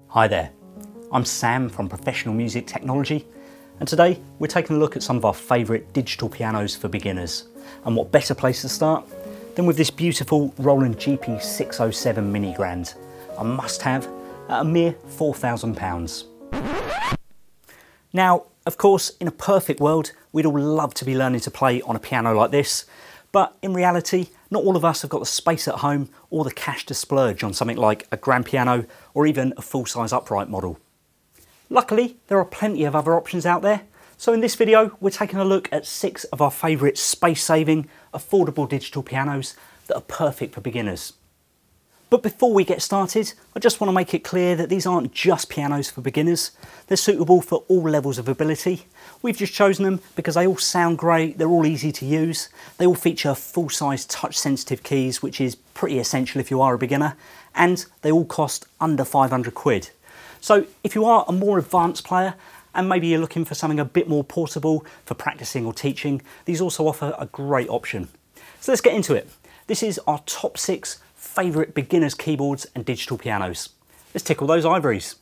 Hi there, I'm Sam from Professional Music Technology, and today we're taking a look at some of our favourite digital pianos for beginners. And what better place to start than with this beautiful Roland GP607 Mini Grand, a must-have at a mere £4,000. Now, of course, in a perfect world, we'd all love to be learning to play on a piano like this, but in reality, not all of us have got the space at home or the cash to splurge on something like a grand piano or even a full-size upright model. Luckily, there are plenty of other options out there, so in this video we're taking a look at 6 of our favourite space-saving, affordable digital pianos that are perfect for beginners. But before we get started, I just want to make it clear that these aren't just pianos for beginners. They're suitable for all levels of ability. We've just chosen them because they all sound great, they're all easy to use, they all feature full-size touch-sensitive keys, which is pretty essential if you are a beginner, and they all cost under 500 quid. So if you are a more advanced player, and maybe you're looking for something a bit more portable for practicing or teaching, these also offer a great option. So let's get into it. This is our top 6 favourite beginners keyboards and digital pianos. Let's tickle those ivories.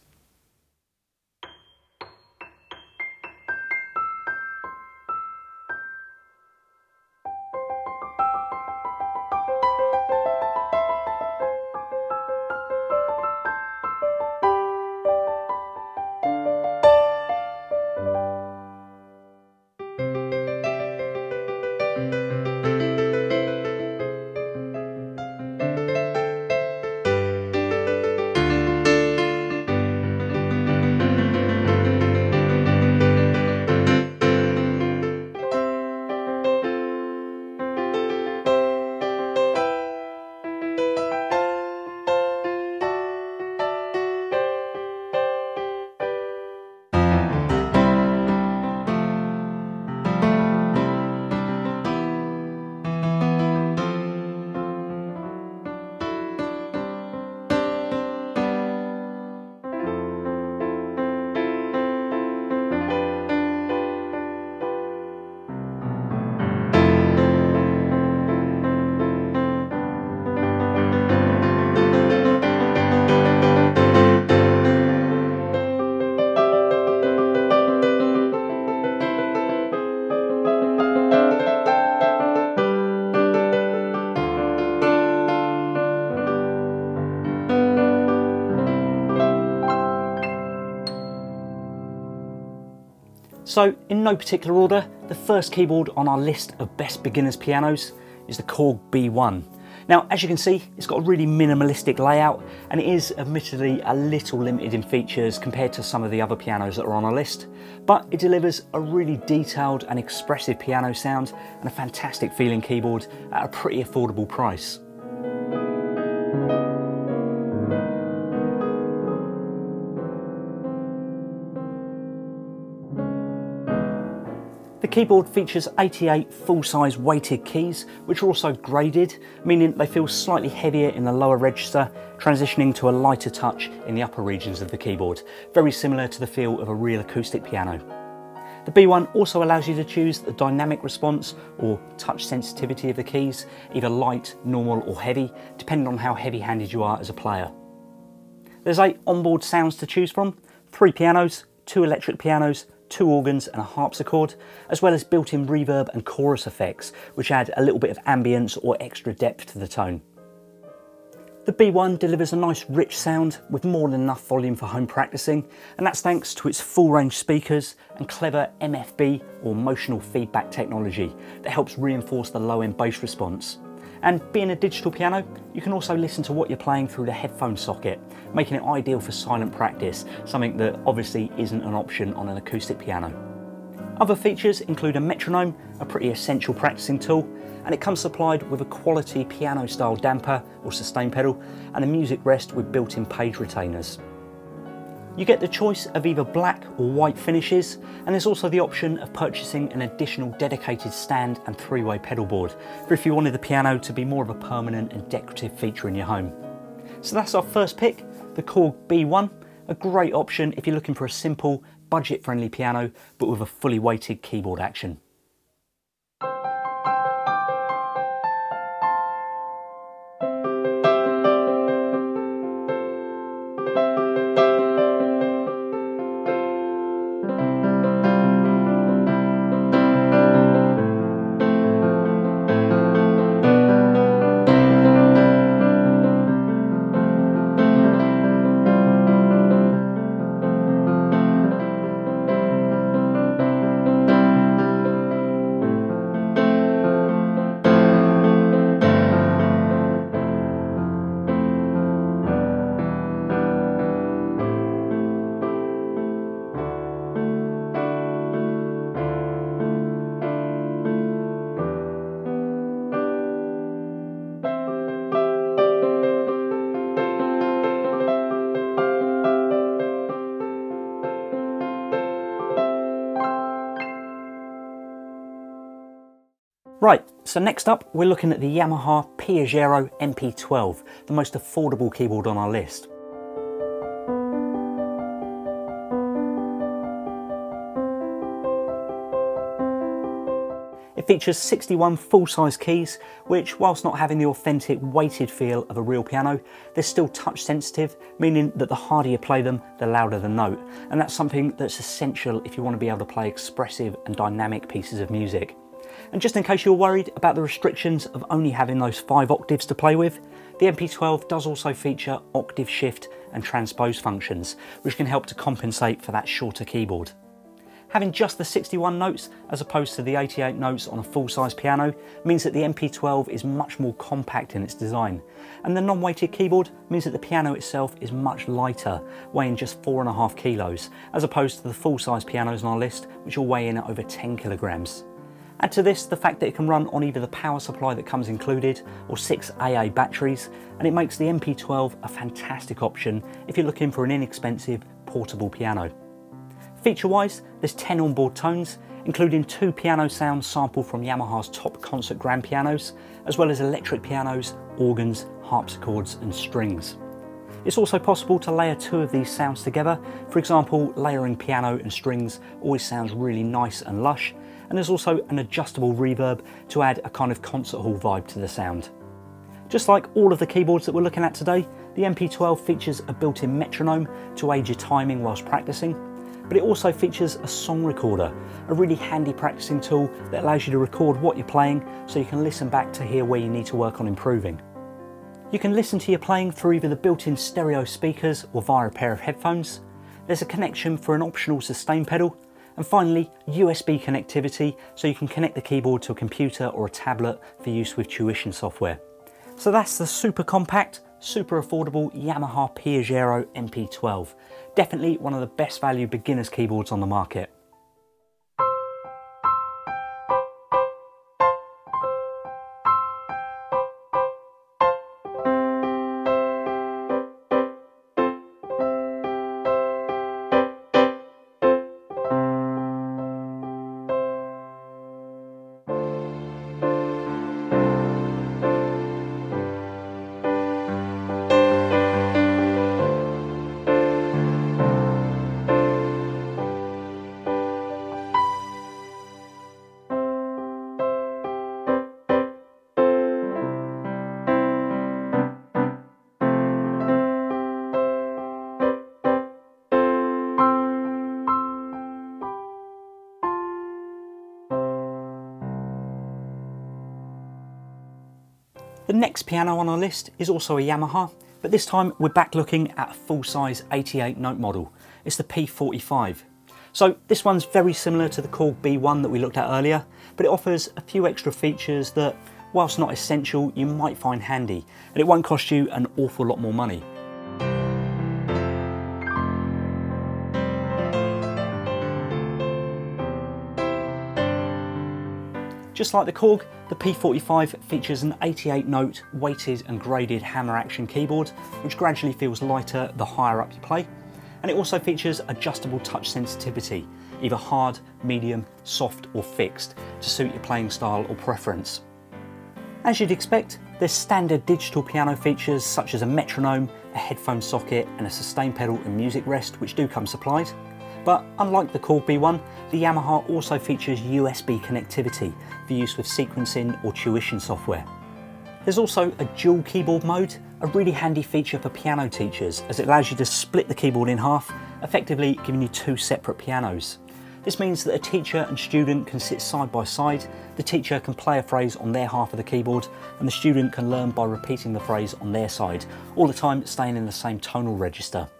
So, in no particular order, the first keyboard on our list of best beginners pianos is the Korg B1. Now, as you can see, it's got a really minimalistic layout, and it is admittedly a little limited in features compared to some of the other pianos that are on our list, but it delivers a really detailed and expressive piano sound and a fantastic feeling keyboard at a pretty affordable price. The keyboard features 88 full-size weighted keys, which are also graded, meaning they feel slightly heavier in the lower register, transitioning to a lighter touch in the upper regions of the keyboard, very similar to the feel of a real acoustic piano. The B1 also allows you to choose the dynamic response or touch sensitivity of the keys, either light, normal or heavy, depending on how heavy-handed you are as a player. There's 8 onboard sounds to choose from, 3 pianos, 2 electric pianos, 2 organs and a harpsichord, as well as built-in reverb and chorus effects, which add a little bit of ambience or extra depth to the tone. The B1 delivers a nice rich sound with more than enough volume for home practicing, and that's thanks to its full range speakers and clever MFB or motional feedback technology that helps reinforce the low end bass response. And being a digital piano, you can also listen to what you're playing through the headphone socket, making it ideal for silent practice, something that obviously isn't an option on an acoustic piano. Other features include a metronome, a pretty essential practicing tool, and it comes supplied with a quality piano-style damper or sustain pedal and a music rest with built-in page retainers. You get the choice of either black or white finishes, and there's also the option of purchasing an additional dedicated stand and 3-way pedal board for if you wanted the piano to be more of a permanent and decorative feature in your home. So that's our first pick, the Korg B1, a great option if you're looking for a simple, budget-friendly piano but with a fully weighted keyboard action. Right, so next up we're looking at the Yamaha Piaggio MP12, the most affordable keyboard on our list. It features 61 full-size keys, which, whilst not having the authentic weighted feel of a real piano, they're still touch sensitive, meaning that the harder you play them, the louder the note. And that's something that's essential if you want to be able to play expressive and dynamic pieces of music. And just in case you're worried about the restrictions of only having those 5 octaves to play with, the MP12 does also feature octave shift and transpose functions, which can help to compensate for that shorter keyboard. Having just the 61 notes as opposed to the 88 notes on a full-size piano means that the MP12 is much more compact in its design, and the non-weighted keyboard means that the piano itself is much lighter, weighing just 4.5 kilos, as opposed to the full-size pianos on our list, which will weigh in at over 10 kilograms. Add to this the fact that it can run on either the power supply that comes included or 6 AA batteries, and it makes the MP12 a fantastic option if you're looking for an inexpensive portable piano. Feature-wise, there's 10 onboard tones, including 2 piano sounds sampled from Yamaha's top concert grand pianos, as well as electric pianos, organs, harpsichords and strings. It's also possible to layer 2 of these sounds together. For example, layering piano and strings always sounds really nice and lush, and there's also an adjustable reverb to add a kind of concert hall vibe to the sound. Just like all of the keyboards that we're looking at today, the MP12 features a built-in metronome to aid your timing whilst practicing, but it also features a song recorder, a really handy practicing tool that allows you to record what you're playing so you can listen back to hear where you need to work on improving. You can listen to your playing through either the built-in stereo speakers or via a pair of headphones. There's a connection for an optional sustain pedal, and finally USB connectivity so you can connect the keyboard to a computer or a tablet for use with tuition software. So that's the super compact, super affordable Yamaha Piaggio MP12. Definitely one of the best value beginners keyboards on the market. The next piano on our list is also a Yamaha, but this time we're back looking at a full-size 88 note model. It's the P45. So this one's very similar to the Korg B1 that we looked at earlier, but it offers a few extra features that, whilst not essential, you might find handy, and it won't cost you an awful lot more money. Just like the Korg, the P45 features an 88 note weighted and graded hammer action keyboard, which gradually feels lighter the higher up you play. And it also features adjustable touch sensitivity, either hard, medium, soft or fixed, to suit your playing style or preference. As you'd expect, there's standard digital piano features such as a metronome, a headphone socket and a sustain pedal and music rest, which do come supplied. But unlike the Korg B1, the Yamaha also features USB connectivity for use with sequencing or tuition software. There's also a dual keyboard mode, a really handy feature for piano teachers as it allows you to split the keyboard in half, effectively giving you 2 separate pianos. This means that a teacher and student can sit side by side, the teacher can play a phrase on their half of the keyboard and the student can learn by repeating the phrase on their side, all the time staying in the same tonal register.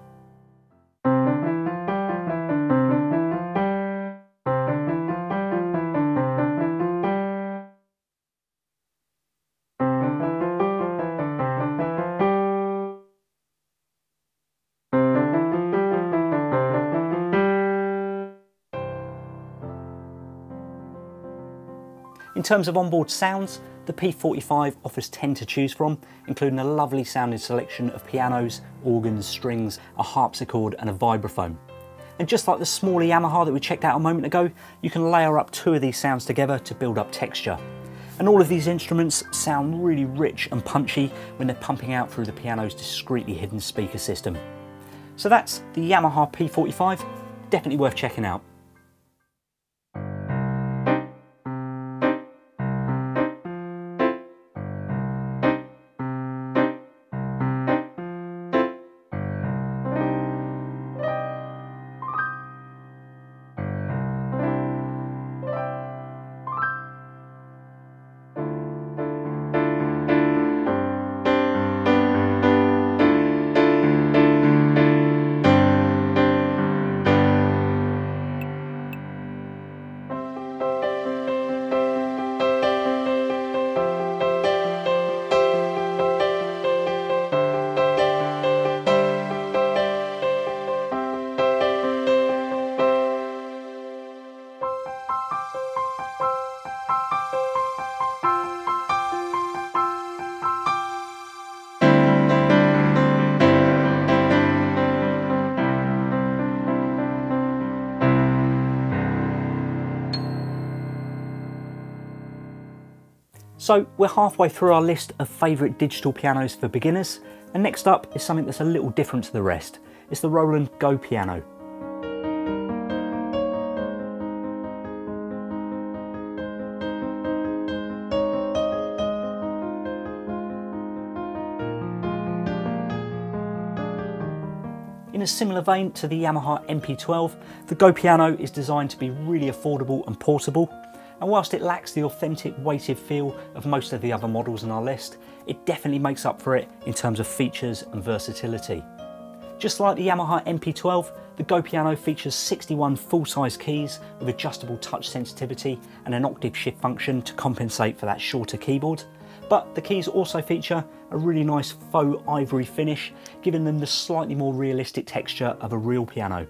In terms of onboard sounds, the P45 offers 10 to choose from, including a lovely sounding selection of pianos, organs, strings, a harpsichord and a vibraphone. And just like the smaller Yamaha that we checked out a moment ago, you can layer up 2 of these sounds together to build up texture. And all of these instruments sound really rich and punchy when they're pumping out through the piano's discreetly hidden speaker system. So that's the Yamaha P45, definitely worth checking out. So we're halfway through our list of favourite digital pianos for beginners, and next up is something that's a little different to the rest. It's the Roland Go piano. In a similar vein to the Yamaha MP12, the Go piano is designed to be really affordable and portable. And whilst it lacks the authentic weighted feel of most of the other models on our list, it definitely makes up for it in terms of features and versatility. Just like the Yamaha MP12, the Go piano features 61 full-size keys with adjustable touch sensitivity and an octave shift function to compensate for that shorter keyboard. But the keys also feature a really nice faux ivory finish, giving them the slightly more realistic texture of a real piano.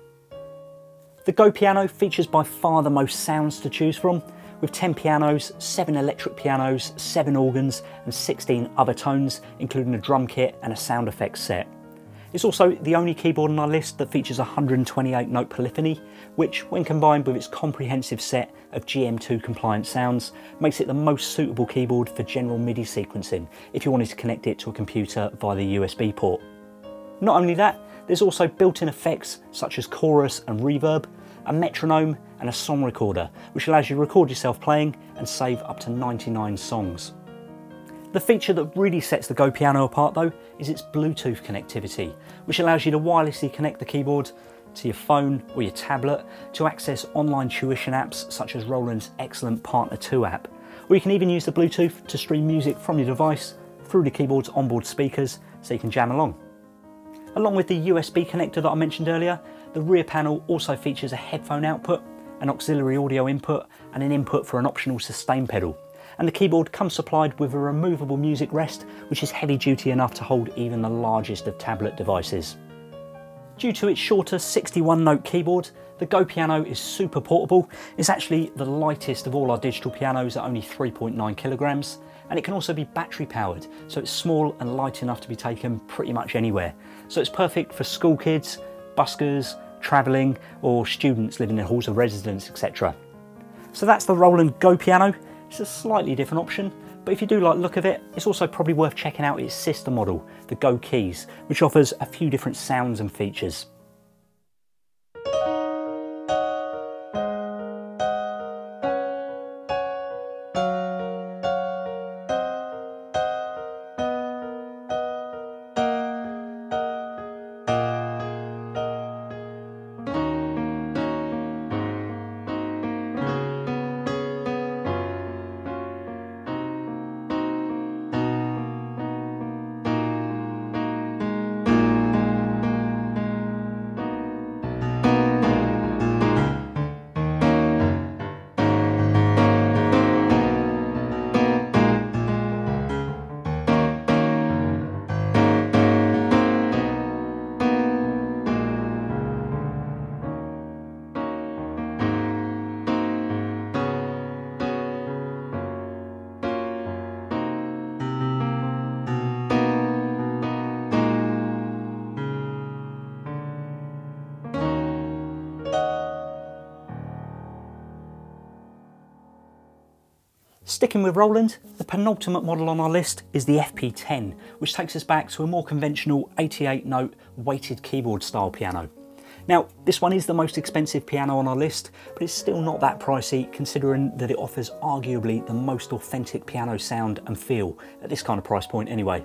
The Go piano features by far the most sounds to choose from, with 10 pianos, 7 electric pianos, 7 organs and 16 other tones, including a drum kit and a sound effects set. It's also the only keyboard on our list that features 128 note polyphony, which when combined with its comprehensive set of GM2 compliant sounds, makes it the most suitable keyboard for general MIDI sequencing if you wanted to connect it to a computer via the USB port. Not only that, there's also built-in effects such as chorus and reverb, a metronome and a song recorder, which allows you to record yourself playing and save up to 99 songs. The feature that really sets the Go piano apart though is its Bluetooth connectivity, which allows you to wirelessly connect the keyboard to your phone or your tablet to access online tuition apps such as Roland's excellent Partner 2 app, or you can even use the Bluetooth to stream music from your device through the keyboard's onboard speakers so you can jam along. Along with the USB connector that I mentioned earlier, the rear panel also features a headphone output, an auxiliary audio input and an input for an optional sustain pedal. And the keyboard comes supplied with a removable music rest, which is heavy duty enough to hold even the largest of tablet devices. Due to its shorter 61 note keyboard, the Go piano is super portable. It's actually the lightest of all our digital pianos at only 3.9 kilograms. And it can also be battery powered, so it's small and light enough to be taken pretty much anywhere. So it's perfect for school kids, buskers, travelling, or students living in halls of residence, etc. So that's the Roland Go piano. It's a slightly different option, but if you do like the look of it, it's also probably worth checking out its sister model, the Go Keys, which offers a few different sounds and features. Sticking with Roland, the penultimate model on our list is the FP10, which takes us back to a more conventional 88-note weighted keyboard style piano. Now, this one is the most expensive piano on our list, but it's still not that pricey considering that it offers arguably the most authentic piano sound and feel at this kind of price point anyway.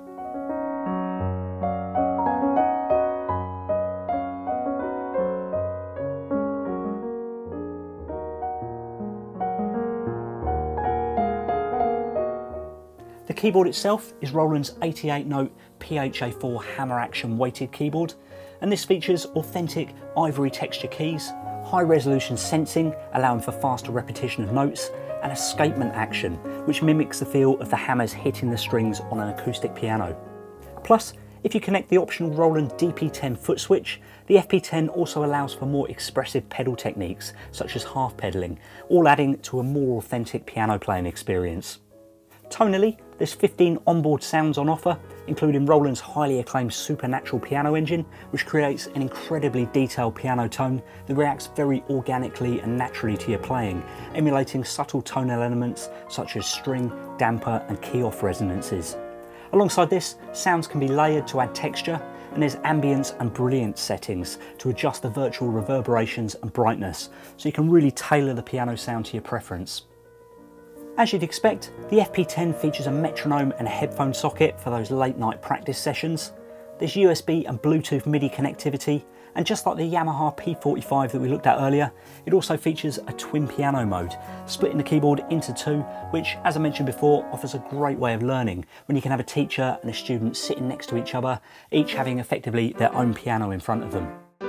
The keyboard itself is Roland's 88-note PHA4 hammer action weighted keyboard, and this features authentic ivory texture keys, high resolution sensing allowing for faster repetition of notes, and escapement action which mimics the feel of the hammers hitting the strings on an acoustic piano. Plus, if you connect the optional Roland DP10 foot switch, the FP10 also allows for more expressive pedal techniques such as half pedaling, all adding to a more authentic piano playing experience. Tonally, there's 15 onboard sounds on offer, including Roland's highly acclaimed Supernatural piano engine, which creates an incredibly detailed piano tone that reacts very organically and naturally to your playing, emulating subtle tonal elements such as string, damper and key-off resonances. Alongside this, sounds can be layered to add texture, and there's ambience and brilliance settings to adjust the virtual reverberations and brightness, so you can really tailor the piano sound to your preference. As you'd expect, the FP10 features a metronome and a headphone socket for those late night practice sessions. There's USB and Bluetooth MIDI connectivity, and just like the Yamaha P45 that we looked at earlier, it also features a twin piano mode, splitting the keyboard into two, which, as I mentioned before, offers a great way of learning when you can have a teacher and a student sitting next to each other, each having effectively their own piano in front of them.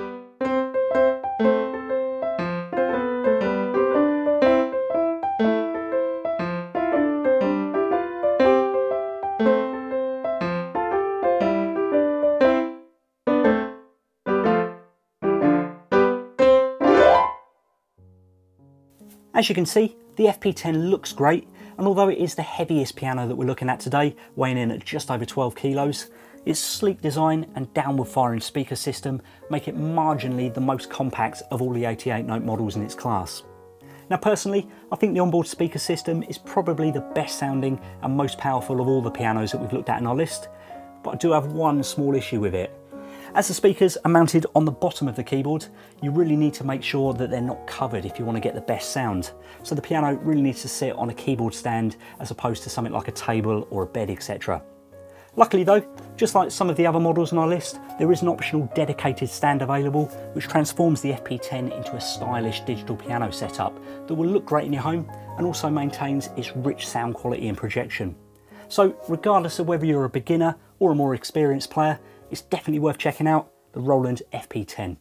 As you can see, the FP10 looks great, and although it is the heaviest piano that we're looking at today, weighing in at just over 12 kilos, its sleek design and downward firing speaker system make it marginally the most compact of all the 88-note models in its class. Now personally, I think the onboard speaker system is probably the best sounding and most powerful of all the pianos that we've looked at in our list, but I do have one small issue with it. As the speakers are mounted on the bottom of the keyboard, you really need to make sure that they're not covered if you want to get the best sound. So the piano really needs to sit on a keyboard stand as opposed to something like a table or a bed, etc. Luckily though, just like some of the other models on our list, there is an optional dedicated stand available which transforms the FP10 into a stylish digital piano setup that will look great in your home and also maintains its rich sound quality and projection. So regardless of whether you're a beginner or a more experienced player, it's definitely worth checking out the Roland FP10.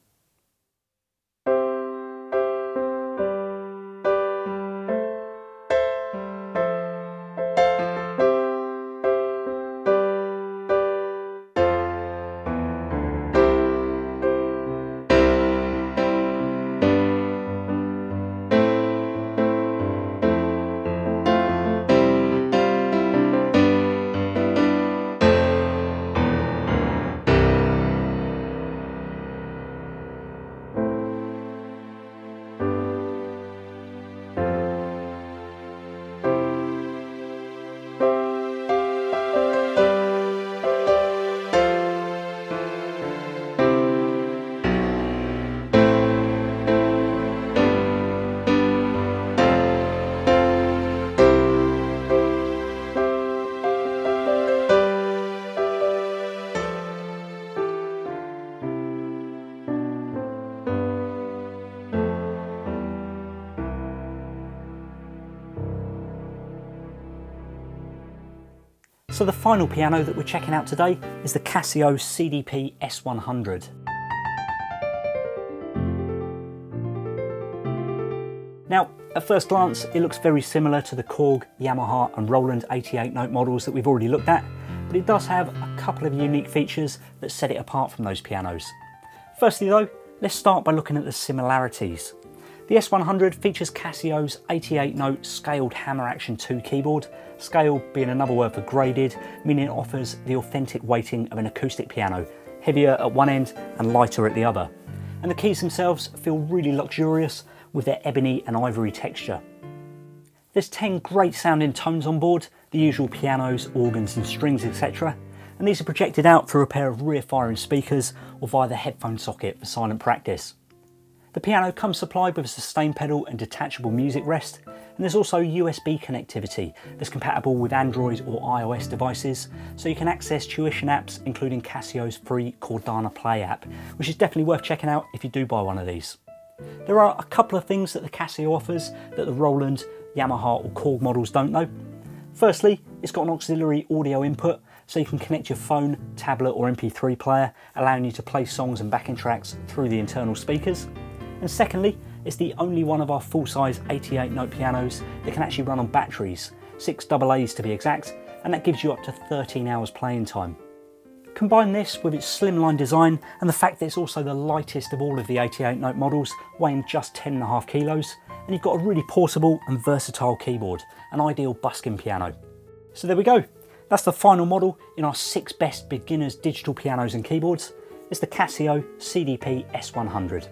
So the final piano that we're checking out today is the Casio CDP S100. Now, at first glance, it looks very similar to the Korg, Yamaha and Roland 88-note models that we've already looked at, but it does have a couple of unique features that set it apart from those pianos. Firstly though, let's start by looking at the similarities. The S100 features Casio's 88-note scaled hammer action 2 keyboard, scale being another word for graded, meaning it offers the authentic weighting of an acoustic piano, heavier at one end and lighter at the other. And the keys themselves feel really luxurious with their ebony and ivory texture. There's 10 great sounding tones on board, the usual pianos, organs and strings, etc. And these are projected out through a pair of rear firing speakers or via the headphone socket for silent practice. The piano comes supplied with a sustain pedal and detachable music rest, and there's also USB connectivity that's compatible with Android or iOS devices, so you can access tuition apps including Casio's free Cordana Play app, which is definitely worth checking out if you do buy one of these. There are a couple of things that the Casio offers that the Roland, Yamaha or Korg models don't know. Firstly, it's got an auxiliary audio input, so you can connect your phone, tablet or MP3 player, allowing you to play songs and backing tracks through the internal speakers. And secondly, it's the only one of our full-size 88-note pianos that can actually run on batteries, 6 AA's to be exact, and that gives you up to 13 hours playing time. Combine this with its slimline design and the fact that it's also the lightest of all of the 88-note models, weighing just 10.5 kilos, and you've got a really portable and versatile keyboard, an ideal busking piano. So there we go, that's the final model in our 6 best beginners digital pianos and keyboards. It's the Casio CDP S100.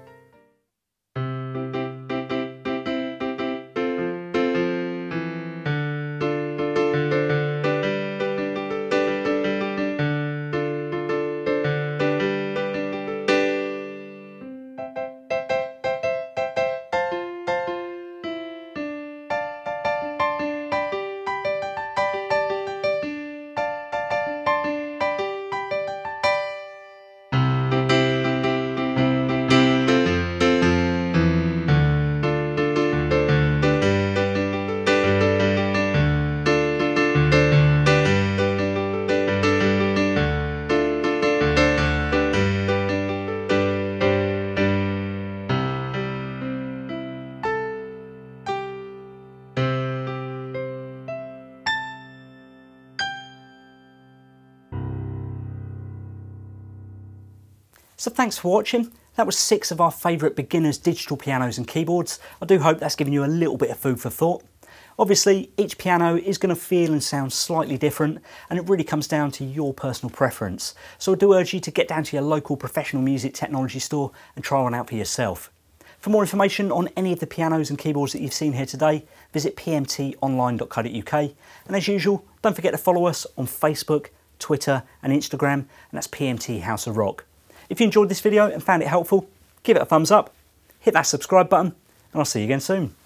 So thanks for watching. That was 6 of our favourite beginners digital pianos and keyboards. I do hope that's given you a little bit of food for thought. Obviously, each piano is going to feel and sound slightly different, and it really comes down to your personal preference. So I do urge you to get down to your local professional music technology store and try one out for yourself. For more information on any of the pianos and keyboards that you've seen here today, visit pmtonline.co.uk. And as usual, don't forget to follow us on Facebook, Twitter and Instagram, and that's PMT House of Rock. If you enjoyed this video and found it helpful, give it a thumbs up, hit that subscribe button, and I'll see you again soon.